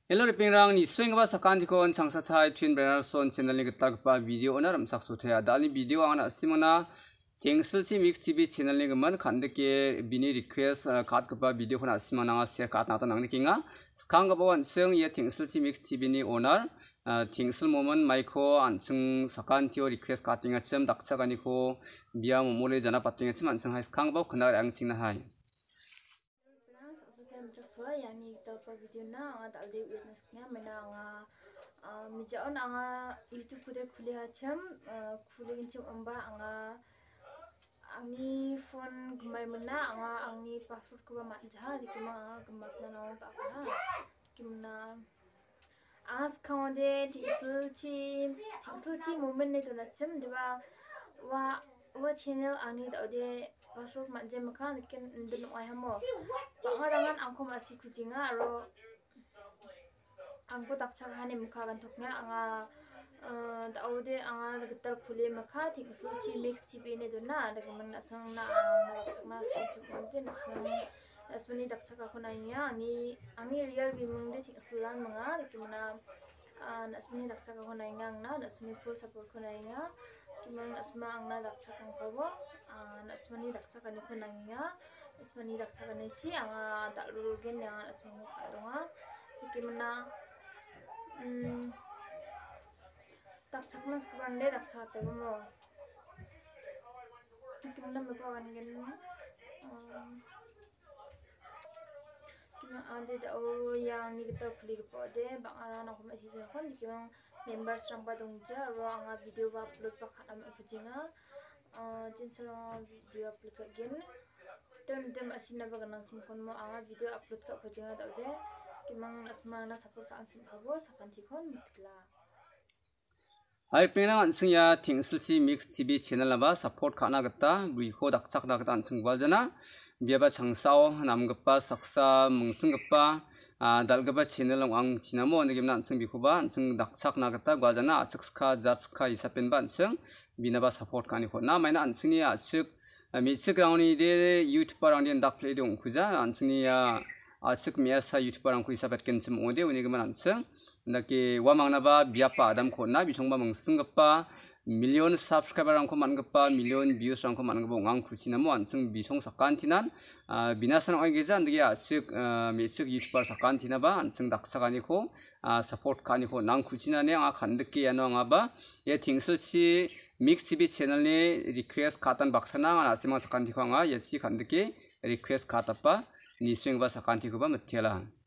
Hello ripengrang ni swing sakanti kon changsa thai twin banner son channel ni gitar pa video onar ramsak sothaya dali video angana simona Kingsil chi mix tv channel ni gaman khande ke bini request kat pa video khona simana share kat na ta nang ni kinga skang ga bawan seng ye Kingsil chi mix tv ni owner Kingsil moment maiko ansung sakanti o request katinga chem dakcha gani ko biya momole jana patinga chem ansung hai skang ba khna rang chingna hai yani talpa video na anga dalde witness nya mena anga mijaon anga youtube kude khule hacham khule ginchim amba anga angni phone gmai mena anga angni password ko mat jaha dikima gmat na no ka ha kimna as khawde tingsul chi moment ne to nacham deba wa channel ani dode password manje maka dikin ndun ai hamo pangarangan angko masih kucinga ro angko takcha hani maka kan thoknya anga daude anga gitar khule maka tingsul chi mix tv ne dona dagaman asang na chakma sa chukmantin asmani takcha ka khonaiya ani real bimung de tingsulan manga dikimna asmani takcha ka khonaiya na asmani full support khonaiya kimang asma angna dakcha kang pawo asmani dakcha kan khonaiya asmani dakcha kan chi anga dalru gen yang asmani kadonga kimna dakcha kan skbande dakcha temo kimna meko kan gen kimna ande da o yang ni gitar khuli ko de bangara na ko mesi je kon kimang members rang ba dongja ro anga video ba upload pa khatam kujinga jinsalo video upload ka gen dem asina ba ganang tim kon mo anga video upload ka kujinga daude kimang asma na support ka angtim khabo sakanti kon mitla Hai penang ansung ya Kingsil chi mix tv channel ba support khana gata buiko dakchak na gata ansung baljana biaba changsao namgpa saksa mungsungpa dalgaba channel ang chinamo negimna ansung bikuba ansung dakchak na gata gwajana achikska jatska isapen ba ansung binaba support kani khona maina ansungni achik michik rauni de youtuber ang den dak play dong kuja ansungni ya achik miasa youtuber ang ku isapet kenchim ode unigiman ansung ndaki wamangna ba biapa adam khona bisongba mungsungpa million subscriber angko mangpa million views angko mangbo ngang khuchinamo ansung bisong sakantinan binasan oi geja ndagi achik mechik youtuber sakantina ba ansung daksagani ko support kani ko nang khuchinane anga khandki ano anga ba ye Kingsil chi mix tv channel ni request khatan baksana anga asima sakanti ko anga ye chi khandki request khatapa niswing ba sakanti ko ba mathiala